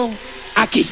aquí.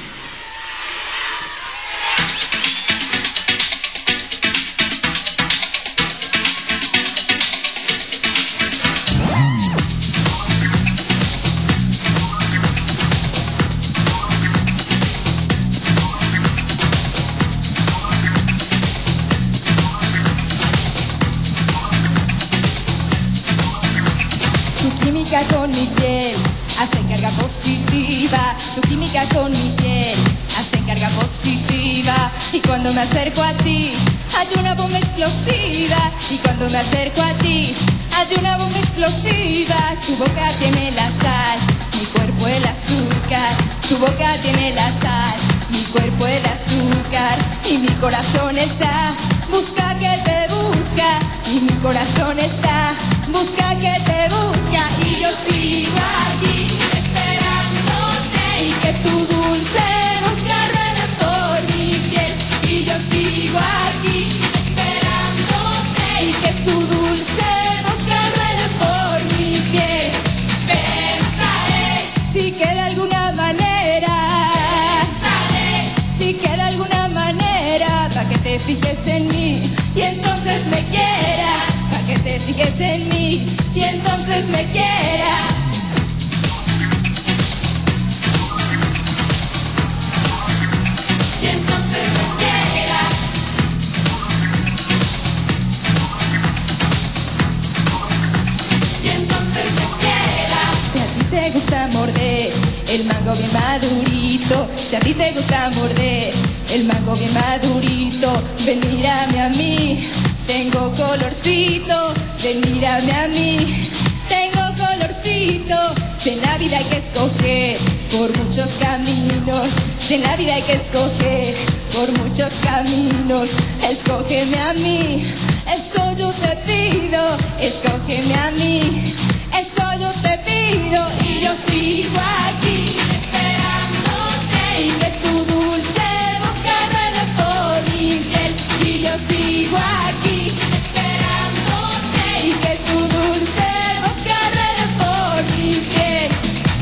Tu química con mi piel hace carga positiva. Tu química con mi piel hace carga positiva. Y cuando me acerco a ti hay una bomba explosiva. Y cuando me acerco a ti hay una bomba explosiva. Tu boca tiene la sal, mi cuerpo el azúcar. Tu boca tiene la sal, mi cuerpo el azúcar. Y mi corazón está, busca que te busca. Y mi corazón está, busca que te busca. Y yo sigo aquí esperándote. Y que tu dulce boca ruede por mi piel. Y yo sigo aquí esperándote. Y que tu dulce boca ruede por mi piel. Pensaré si queda alguna manera. Pensaré si queda alguna manera pa' que te fijes en mí y entonces me quieras. Pa' que te fijes en mí y entonces me quieras. Y entonces me quieras. Y entonces me quieras. Si a ti te gusta morder el mango bien madurito, si a ti te gusta morder el mango bien madurito, ven mírame a mí, tengo colorcito. Ven mírame a mí, tengo colorcito. Si en la vida hay que escoger por muchos caminos, si en la vida hay que escoger por muchos caminos, escógeme a mí, eso yo te pido. Escógeme a mí, eso yo te pido. Y yo sigo aquí esperándote. Y que tu dulce boca ruede por mi piel. Y yo sigo aquí esperándote. Y que tu dulce boca ruede por mi piel.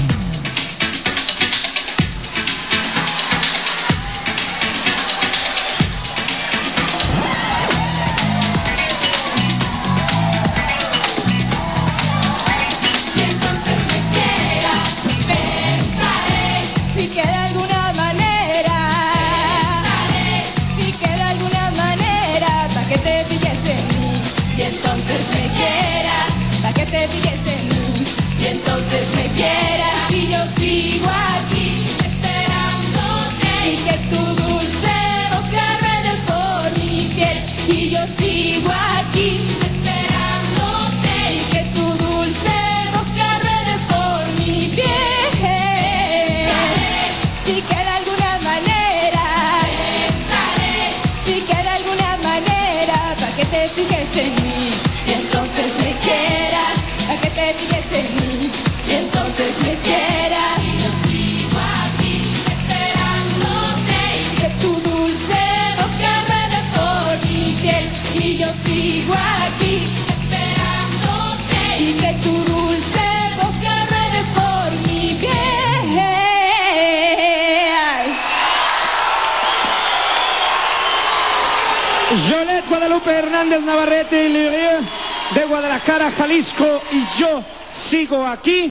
Y entonces me quieras. Pensaré si queda alguna manera. Pensaré si queda alguna manera pa' que te fijes en mí y entonces me quieras. Pa' que te fijes en mí y entonces me quieras. Y yo sigo aquí esperándote. Y que tu dulce boca ruede por mi piel. Y yo sigo aquí esperándote. Y que tu dulce boca ruede por mi piel. Si queda alguna manera. Pensaré si queda alguna manera pa' que te fijes en mí y entonces me quieras. Pa' que te fijes en mí y entonces me quieras. Y yo sigo aquí esperándote. Y que tu dulce boca ruede por mi piel. Y yo sigo aquí esperándote. Y que tu dulce boca ruede por mi piel. Yolette Guadalupe Hernández Navarrete y Lirieux de Guadalajara, Jalisco, y yo sigo aquí.